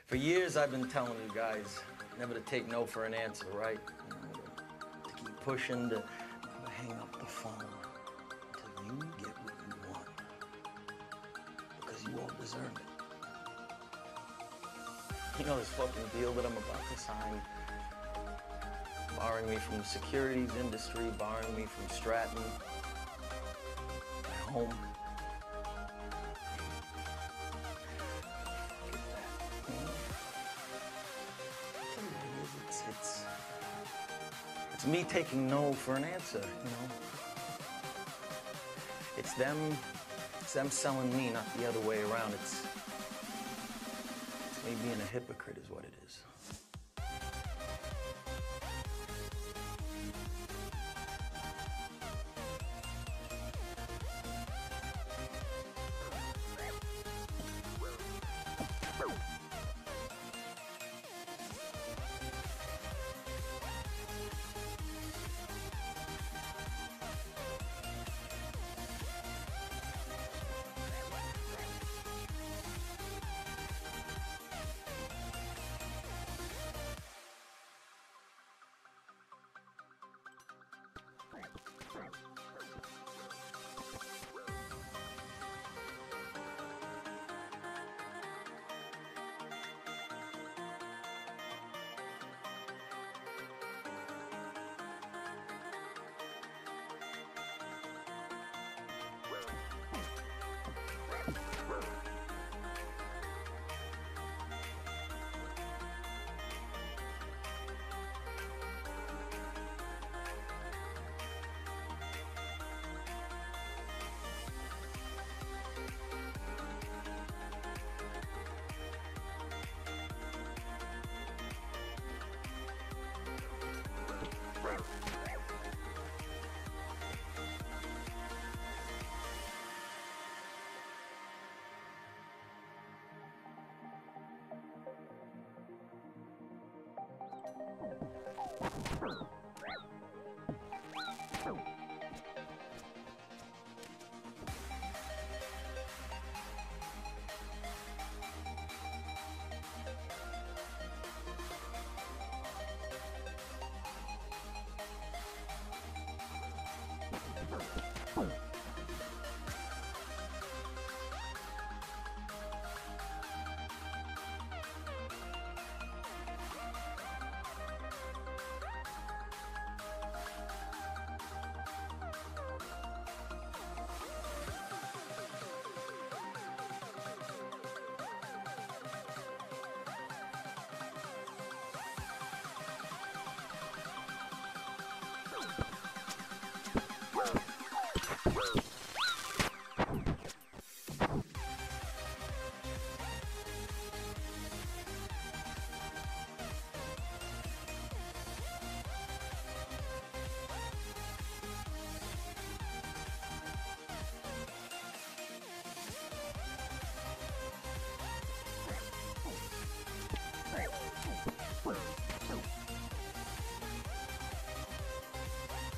For years, I've been telling you guys never to take no for an answer, right? You know, to keep pushing, to never hang up the phone until you get what you want. Because you all deserve it. You know this fucking deal that I'm about to sign? Barring me from the securities industry, barring me from Stratton, my home. It's me taking no for an answer, you know? It's them selling me, not the other way around. It's me being a hypocrite is what it is.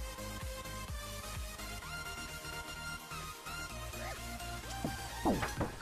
Oh.